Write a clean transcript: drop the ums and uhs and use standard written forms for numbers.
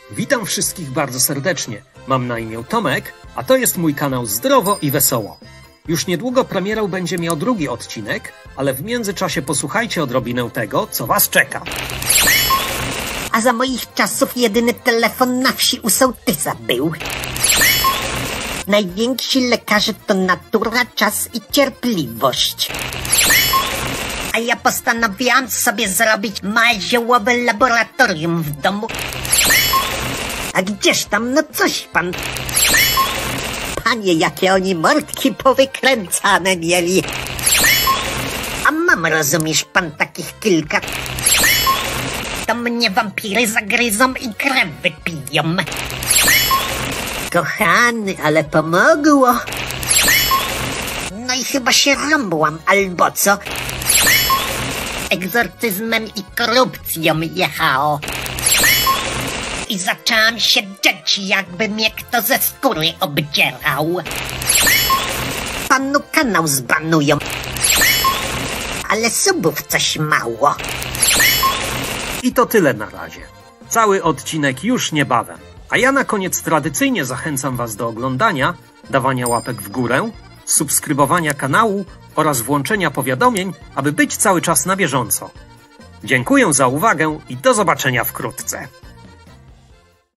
Witam wszystkich bardzo serdecznie. Mam na imię Tomek, a to jest mój kanał Zdrowo i Wesoło. Już niedługo premierą będzie miał drugi odcinek, ale w międzyczasie posłuchajcie odrobinę tego, co was czeka. A za moich czasów jedyny telefon na wsi u sołtysa był. Najwięksi lekarze to natura, czas i cierpliwość. A ja postanowiłam sobie zrobić małe ziołowe laboratorium w domu. A gdzież tam, no coś pan... Panie, jakie oni mordki powykręcane mieli. A mam, rozumiesz pan, takich kilka. To mnie wampiry zagryzą i krew wypiją. Kochany, ale pomogło. No i chyba się rąbłam, albo co? Egzorcyzmem i korupcją jechało. I zaczęłam się drzeć, jakby mnie kto ze skóry obdzierał. Panu kanał zbanują. Ale subów coś mało. I to tyle na razie. Cały odcinek już niebawem. A ja na koniec tradycyjnie zachęcam was do oglądania, dawania łapek w górę, subskrybowania kanału oraz włączenia powiadomień, aby być cały czas na bieżąco. Dziękuję za uwagę i do zobaczenia wkrótce.